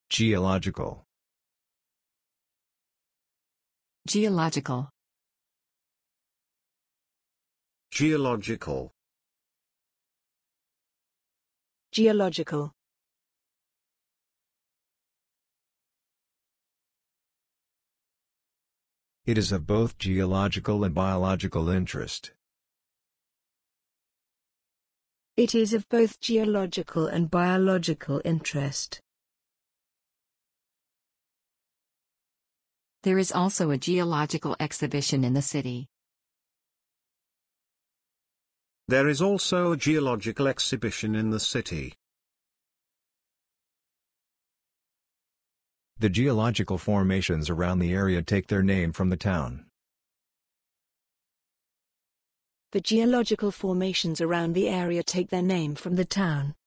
Geological. Geological. Geological. Geological. It is of both geological and biological interest. It is of both geological and biological interest. There is also a geological exhibition in the city. There is also a geological exhibition in the city. The geological formations around the area take their name from the town. The geological formations around the area take their name from the town.